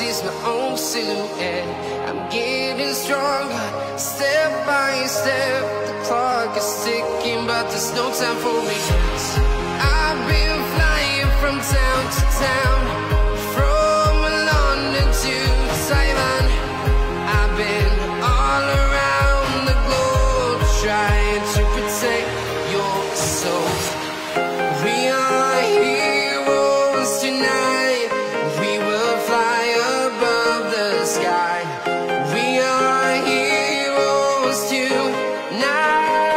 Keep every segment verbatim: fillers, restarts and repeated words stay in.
see's my own silhouette. I'm getting stronger, step by step. The clock is ticking, but there's no time for me. I've been flying from town to town, from London to Taiwan. I've been all around the globe, trying to protect your soul. We are heroes tonight. We will fly above the sky. We are heroes tonight.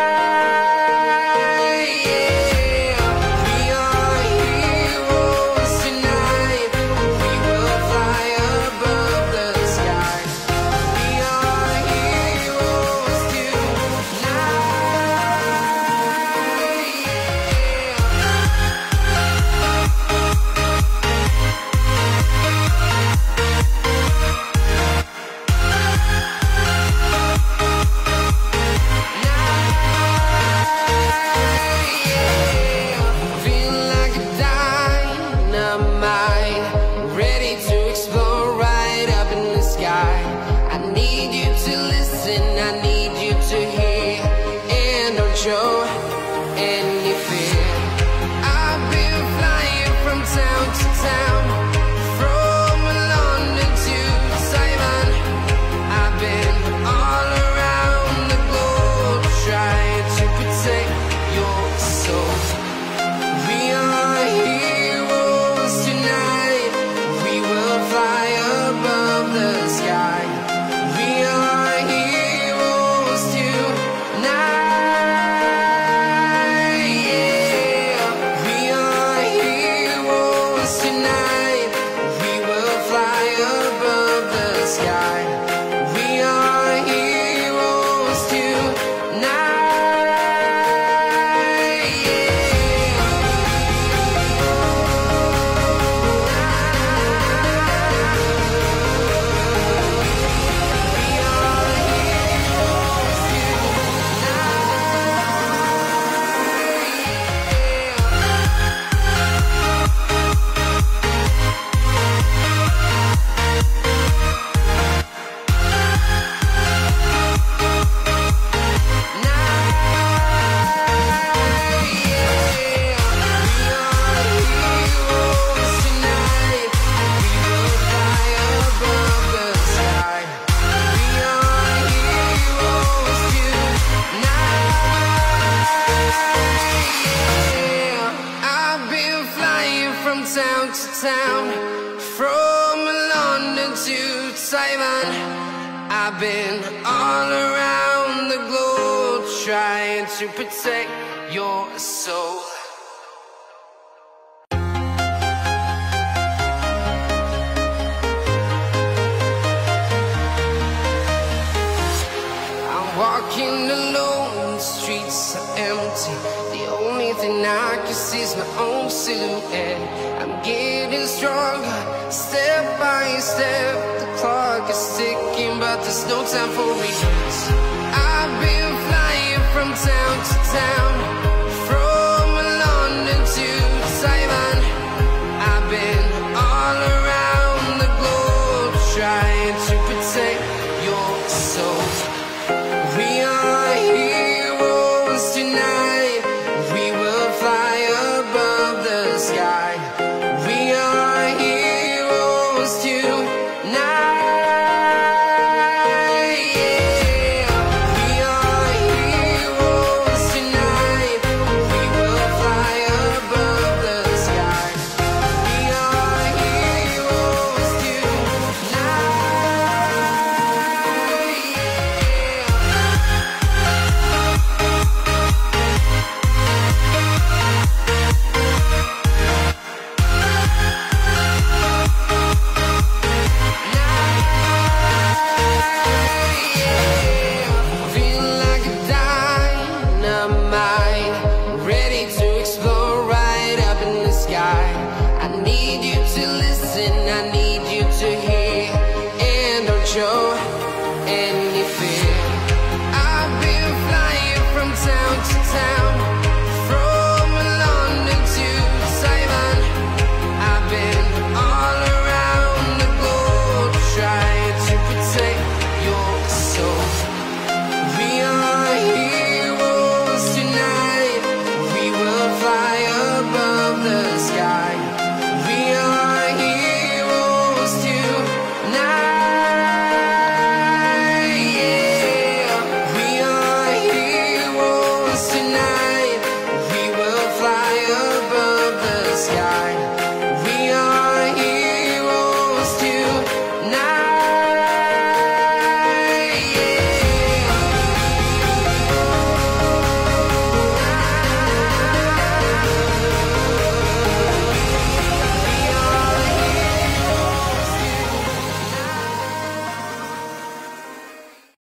Show any fear. I've been flying from town to town, from London to Taiwan. I've been all around the globe, trying to protect your soul. We are heroes tonight. We will fly above the sky. We are heroes tonight. Town to town, from London to Taiwan. I've been all around the globe, trying to protect your soul. I'm walking alone, the streets are empty. The only thing I can see is my own silhouette. I'm getting stronger, step by step. The clock is ticking, but there's no time for me. I've been flying from town to town, from London to Taiwan. I've been all around the globe, trying to protect your soul. We are heroes tonight. We will fly above the sky. We are heroes tonight. We are heroes tonight. We will fly above the sky. We are heroes show and